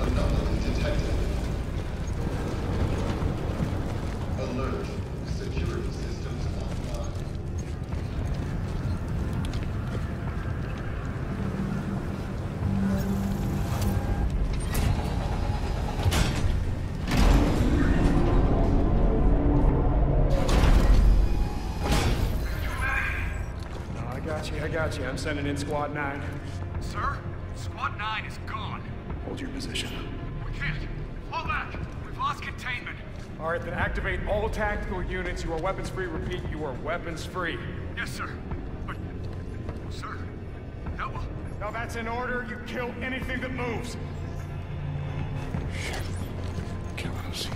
Anomaly detected. Alert. Security systems online. I got you. I'm sending in Squad 9. Sir? Squad 9 is gone. Hold your position. We can't. Fall back. We've lost containment. All right, then activate all tactical units. You are weapons free. Repeat, you are weapons free. Yes, sir. But, sir, that will... Now that's in order. You kill anything that moves. Shit. Can't let him see me.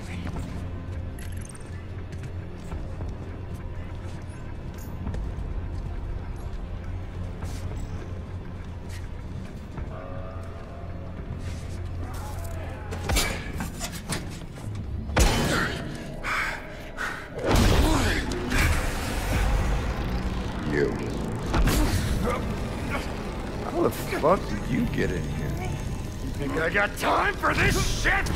How the fuck did you get in here? You think I got time for this shit?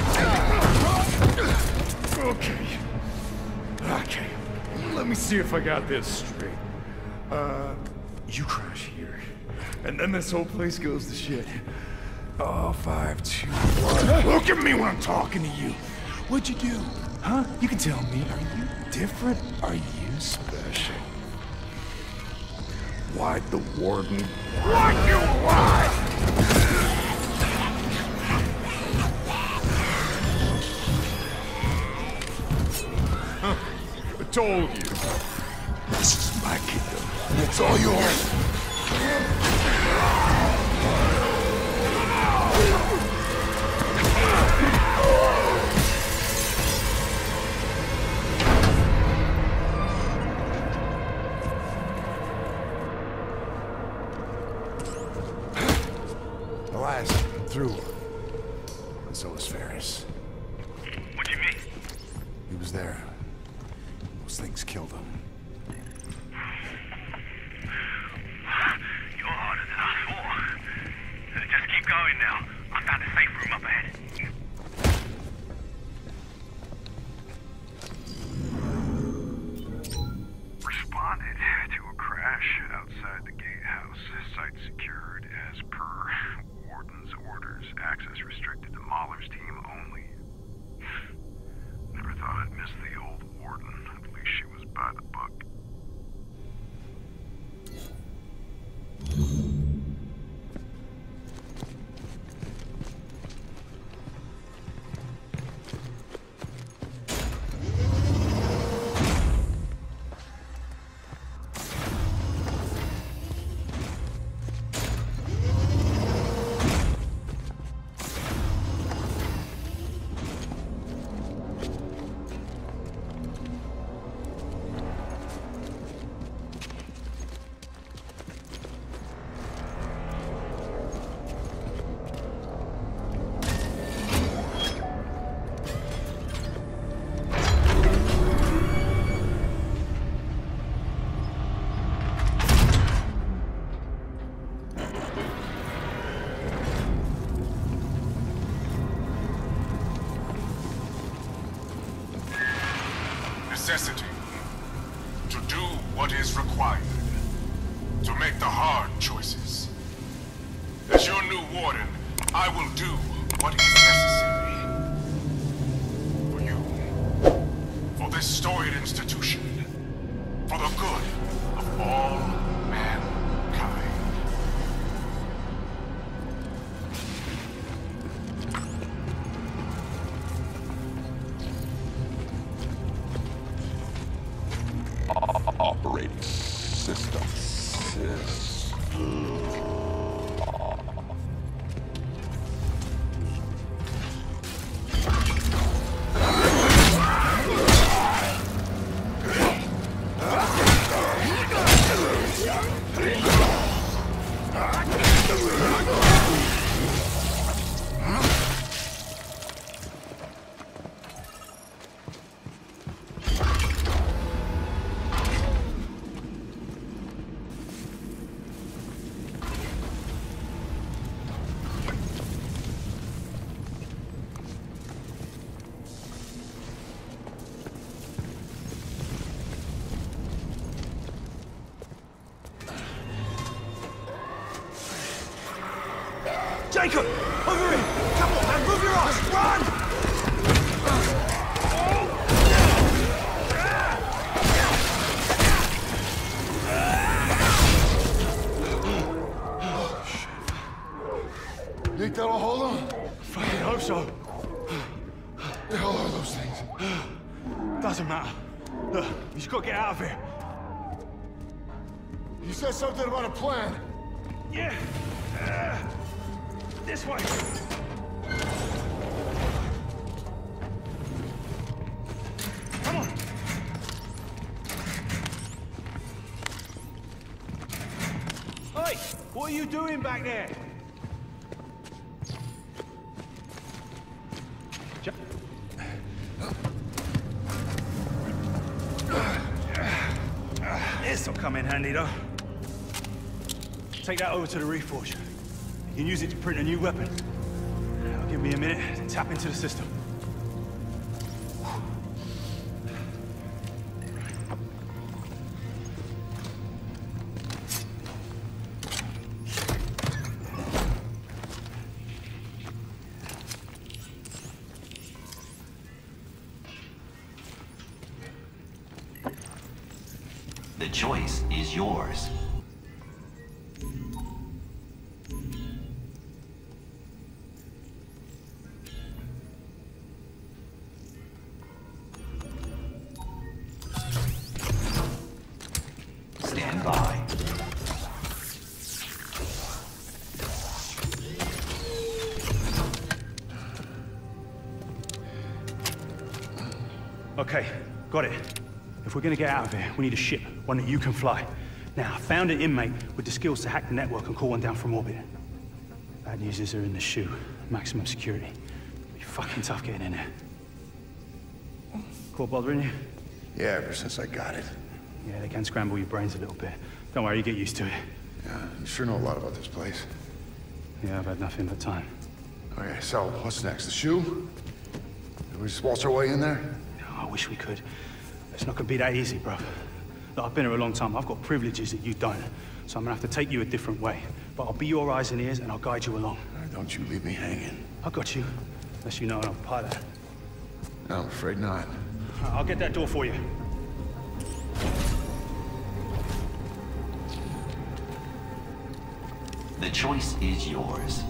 Okay. Let me see if I got this straight. You crash here, and then this whole place goes to shit. Oh, 5, 2, 1. Look at me when I'm talking to you. What'd you do? Huh? You can tell me. Are you different? Are you special? Why'd the warden? What you want? Huh. I told you. This is my kingdom. It's all yours. Elias, through. And so was Ferris. What do you mean? He was there. Those things killed him. You're harder than I thought. Just keep going now. I found a safe room up ahead. Responded to a crash outside the gatehouse. Site secured as per Warden's orders. Access restricted to Mahler's team only. Never thought I'd miss the old Warden. At least she was by the book. Necessity. To do what is required. To make the hard choices. As your new warden, I will do what is necessary. For you. For this storied institution. For the good of all mankind. Operating system. Jacob! Over here! Come on, man, move your ass! Run! Think that'll hold him? Fucking hope so. The hell are those things? Doesn't matter. Look, you just gotta get out of here. You said something about a plan. Yeah. This way. Come on. Hey, what are you doing back there? This'll come in handy, though. Take that over to the Reforge. You can use it to print a new weapon. Now, give me a minute to tap into the system. The choice is yours. Stand by. Okay, got it. If we're gonna get out of here, we need a ship, one that you can fly. Now, I found an inmate with the skills to hack the network and call one down from orbit. Bad news is they're in the shoe. Maximum security. It'll be fucking tough getting in there. Caught bothering you? Yeah, ever since I got it. Yeah, they can scramble your brains a little bit. Don't worry, you get used to it. Yeah, you sure know a lot about this place. Yeah, I've had nothing but time. Okay, so what's next? The shoe? Can we just waltz our way in there? Oh, I wish we could. It's not gonna be that easy, bruv. Look, I've been here a long time. I've got privileges that you don't. So I'm gonna have to take you a different way. But I'll be your eyes and ears, and I'll guide you along. Don't you leave me hanging. I got you. Unless you know I'm a pilot. No, I'm afraid not. I'll get that door for you. The choice is yours.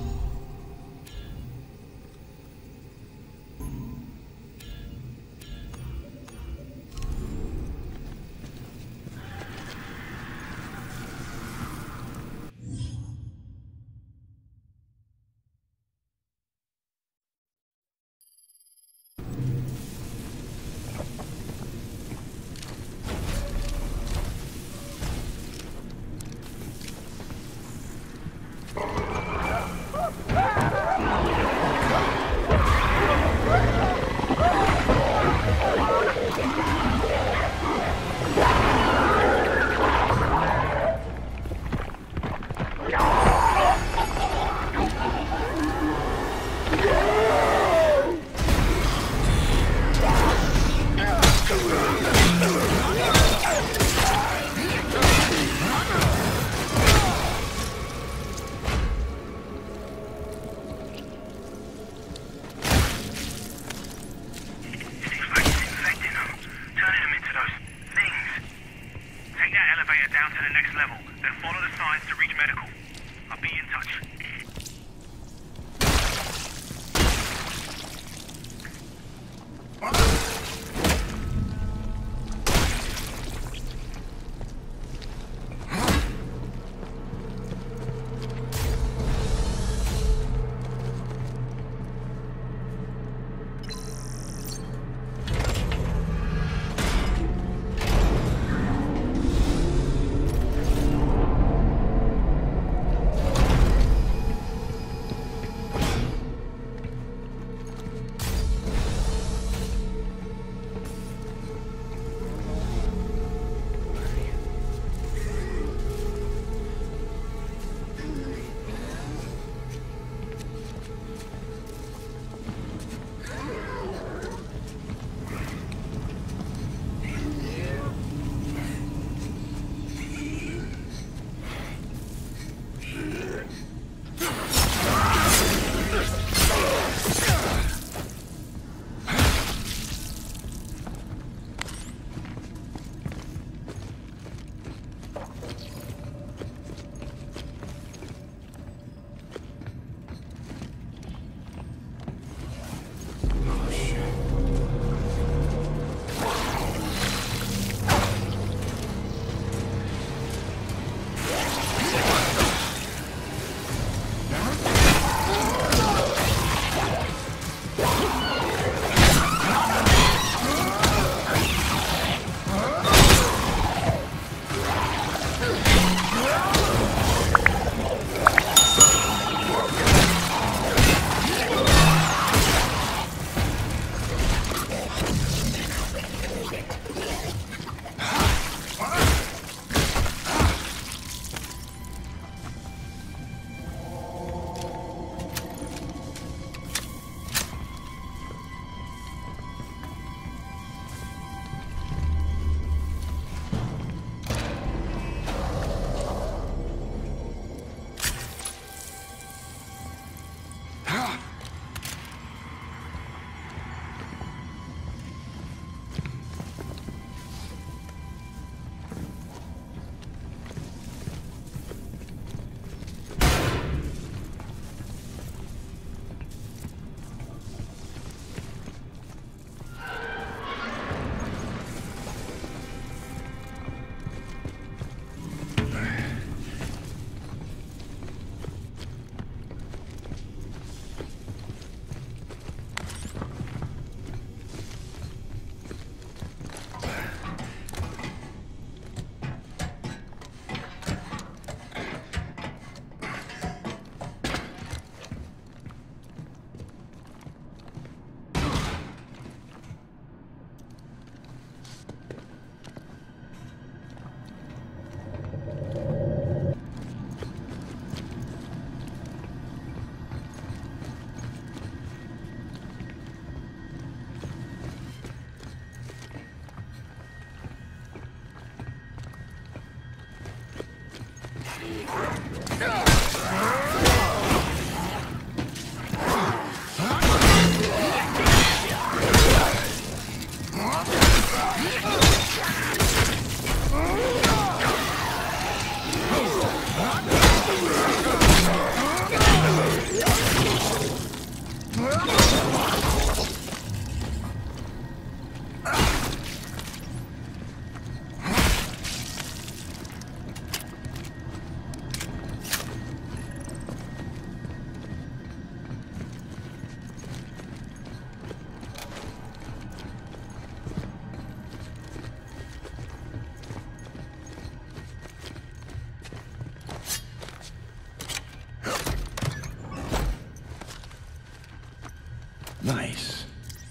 Nice.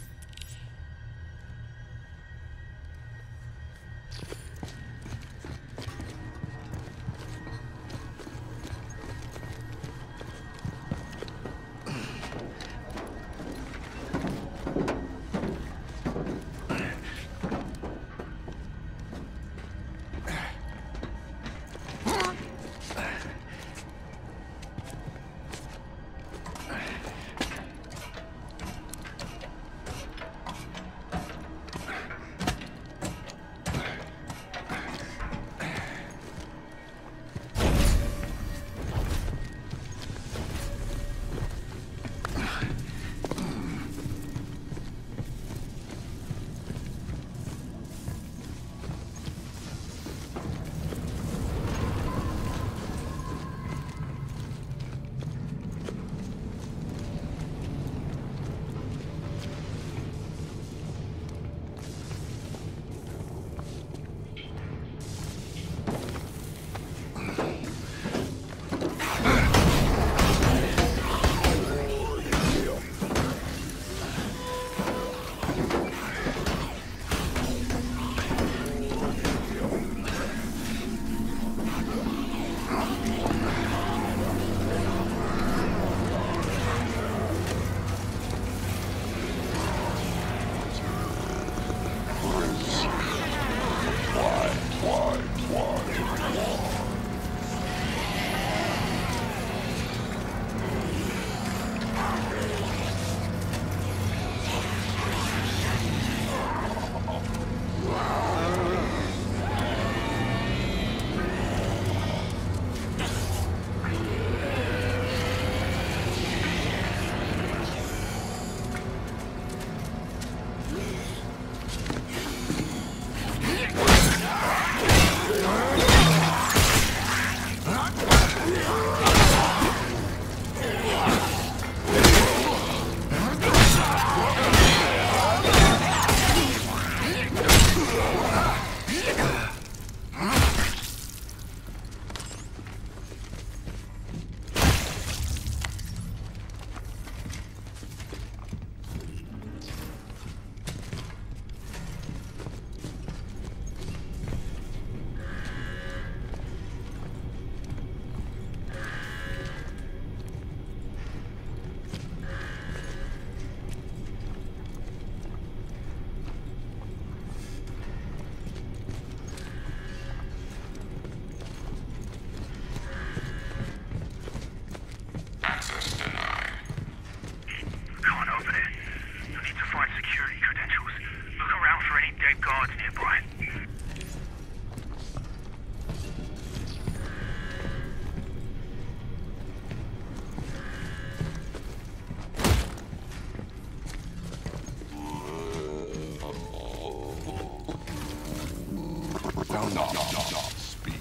No. Speak.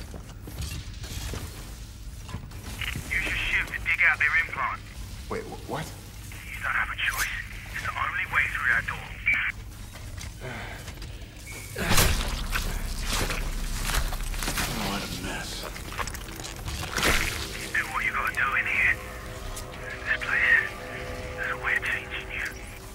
Use your shiv to dig out their implant. Wait, what? You don't have a choice. It's the only way through that door. What a mess. Do what you gotta do in here. This place, there's a way of changing you.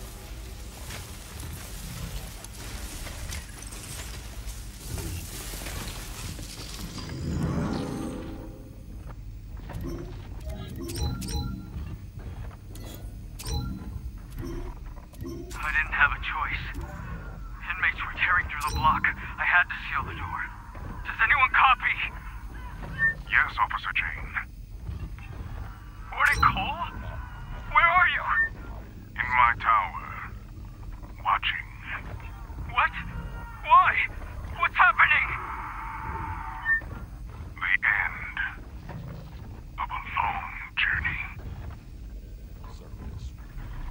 I didn't have a choice. Inmates were tearing through the block. I had to seal the door. Does anyone copy? Yes, Officer Jane. Warden Cole? Where are you? In my tower. Watching. What? Why? What's happening? The end of a long journey.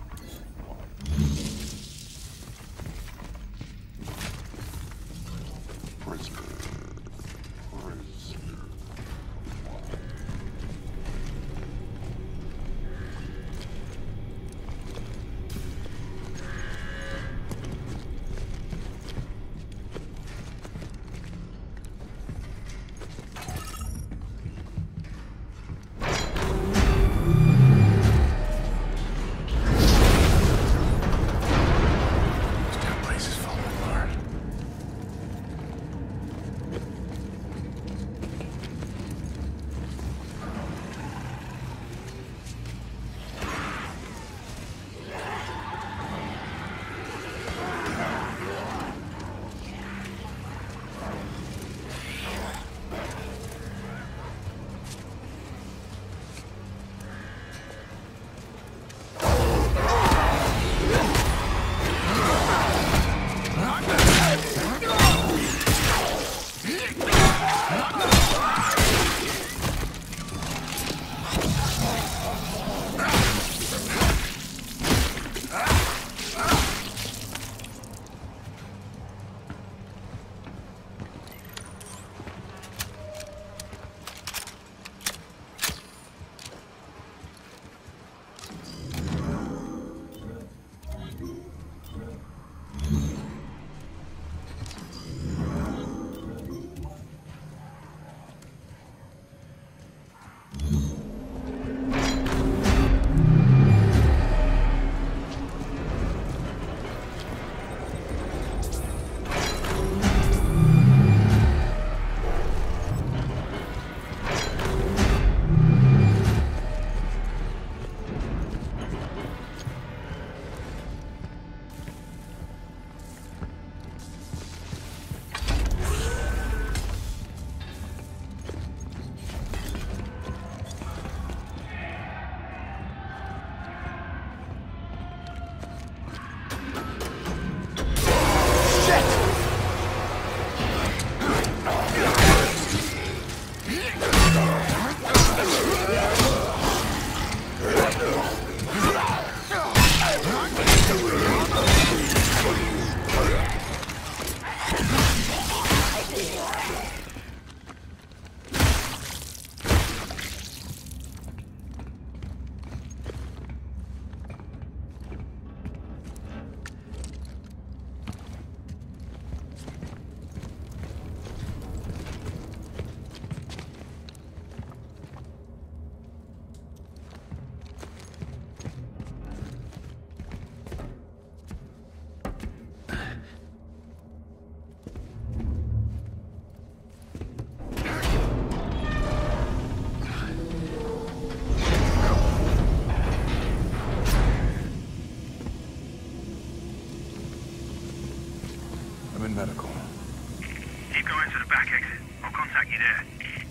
medical. Keep going to the back exit. I'll contact you there.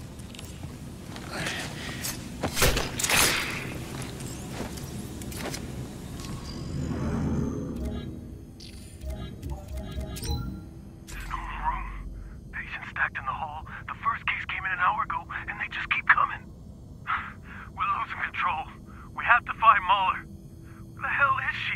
There's no more room. Patients stacked in the hall. The first case came in an hour ago, and they just keep coming. We're losing control. We have to find Mahler. Where the hell is she?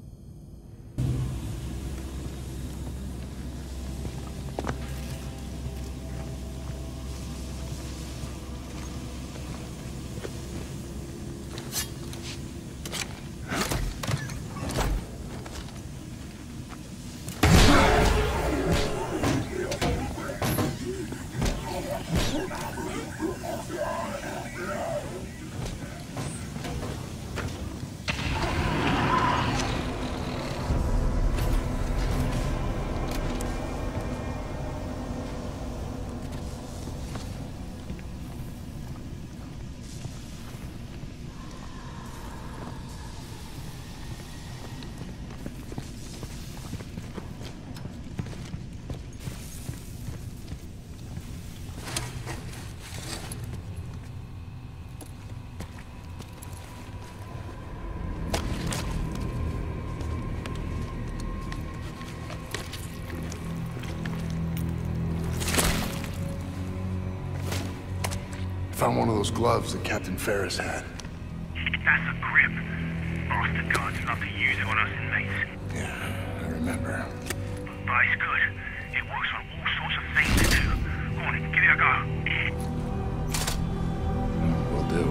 Found one of those gloves that Captain Ferris had. That's a grip. Bastard guards love to use it on us inmates. Yeah, I remember. But it's good. It works on all sorts of things to do. Go on, give it a go. Will do.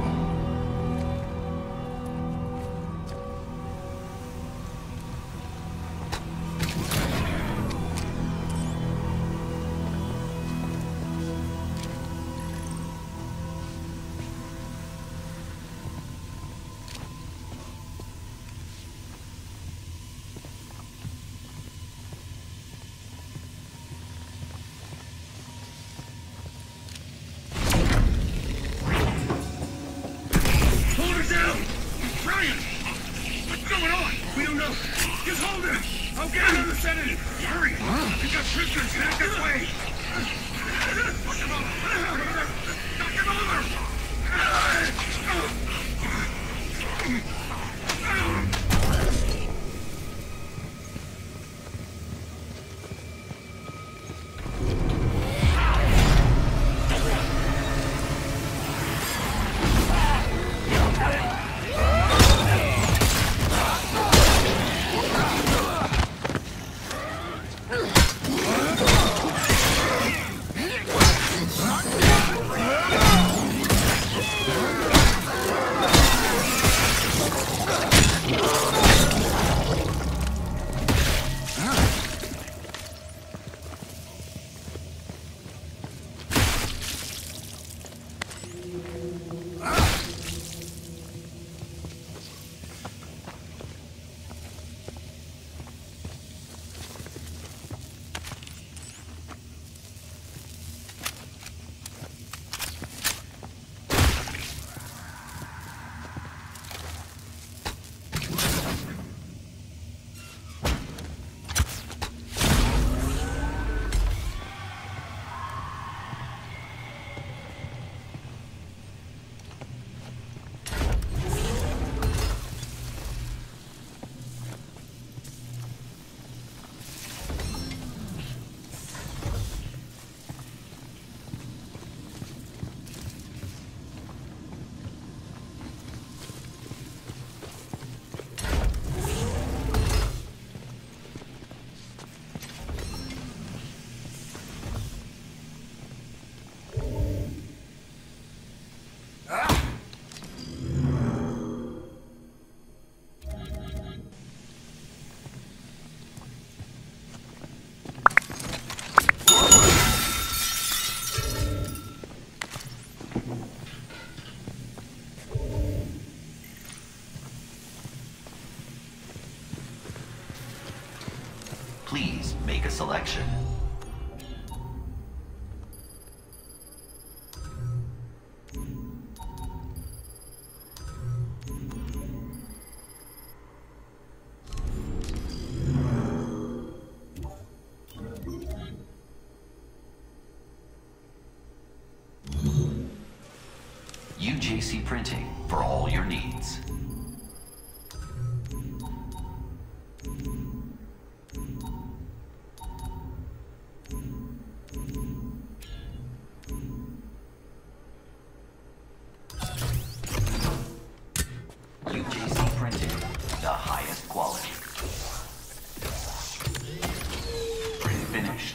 Please make a selection. UJC Printing for all your needs. UJC Printing, the highest quality. Print finished.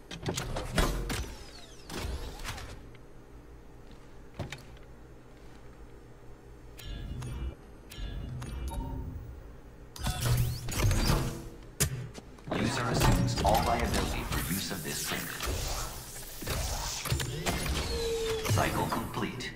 User assumes all liability for use of this print. Cycle complete.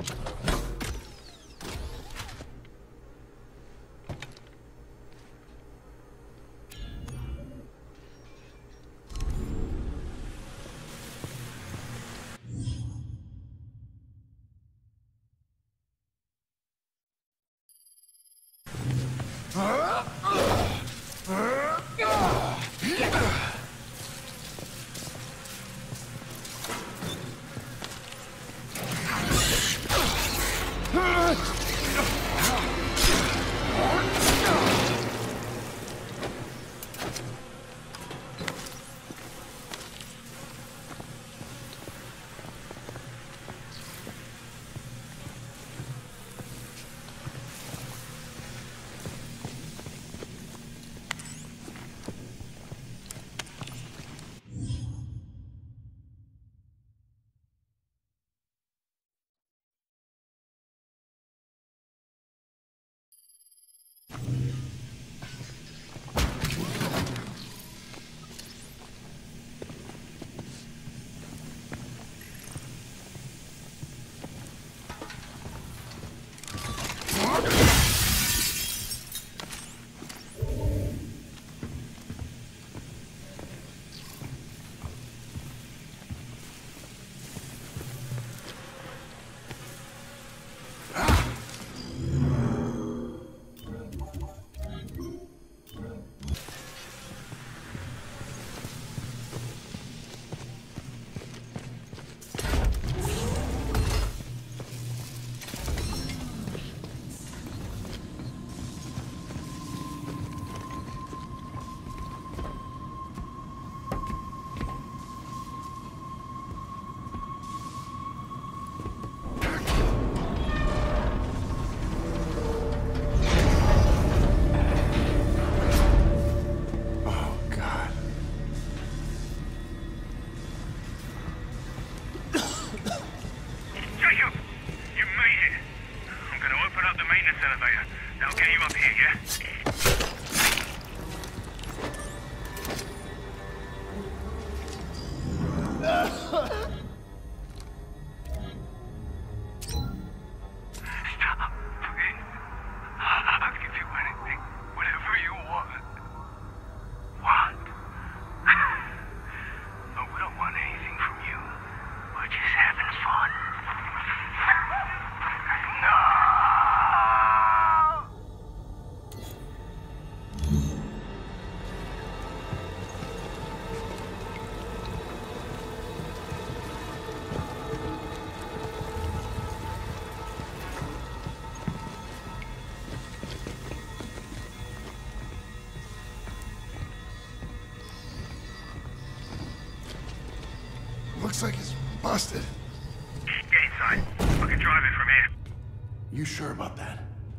Looks like it's busted. Get inside. I can drive it from here. You sure about that?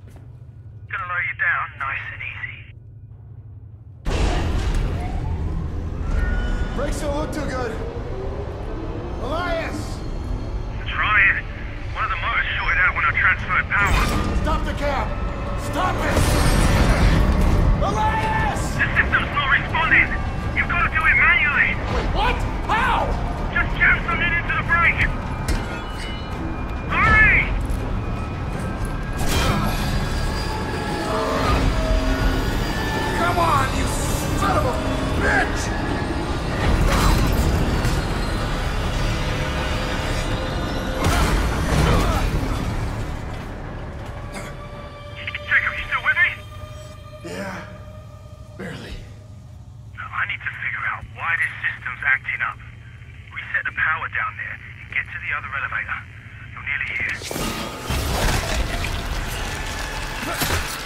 Gonna lower you down nice and easy. Brakes don't look too good. Elias! Trying. One of the motors shorted out when I transferred power. Stop the cab! Stop it! Elias! The system's not responding. You've got to do it manually. Wait, what? How? Just jam something into the brake! Hurry! Come on, you son of a bitch! Jacob, you still with me? Yeah, barely. I need to figure out why this system's acting up. Reset the power down there and get to the other elevator. You'll Nearly here.